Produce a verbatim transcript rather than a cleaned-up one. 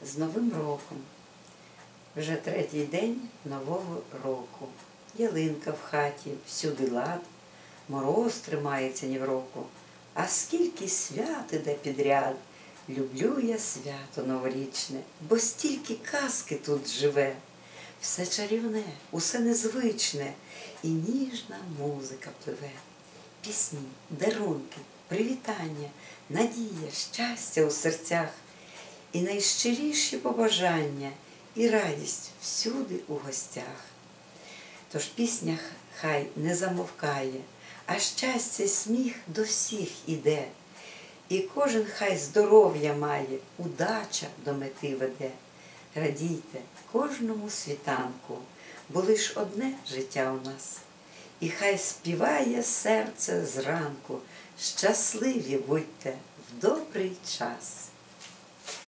З Новим роком! Вже третій день Нового року. Ялинка в хаті, всюди лад, мороз тримається ні в року. А скільки свят іде підряд! Люблю я свято новорічне, бо стільки казки тут живе. Все чарівне, усе незвичне, і ніжна музика пливе. Пісні, дарунки, привітання, надія, щастя у серцях, і найщиріші побажання, і радість всюди у гостях. Тож пісня хай не замовкає, а щастя й сміх до всіх іде. І кожен хай здоров'я має, удача до мети веде. Радійте кожному світанку, бо лиш одне життя у нас. І хай співає серце зранку, щасливі будьте в добрий час.